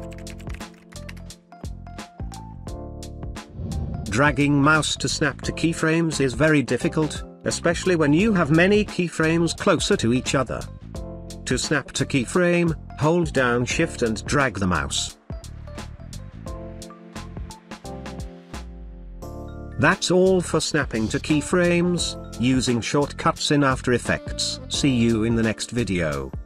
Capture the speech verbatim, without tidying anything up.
Dragging mouse to snap to keyframes is very difficult, especially when you have many keyframes closer to each other. To snap to keyframe, hold down Shift and drag the mouse. That's all for snapping to keyframes, using shortcuts in After Effects. See you in the next video.